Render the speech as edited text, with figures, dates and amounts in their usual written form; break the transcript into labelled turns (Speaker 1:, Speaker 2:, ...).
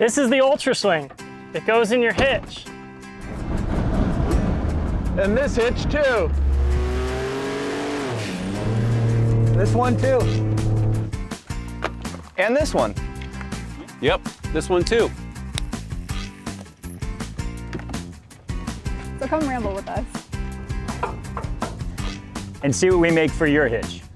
Speaker 1: This is the Ultraswing. It goes in your hitch.
Speaker 2: And this hitch too. This one too. And this one.
Speaker 3: Yep, this one too.
Speaker 4: So come ramble with us.
Speaker 5: And see what we make for your hitch.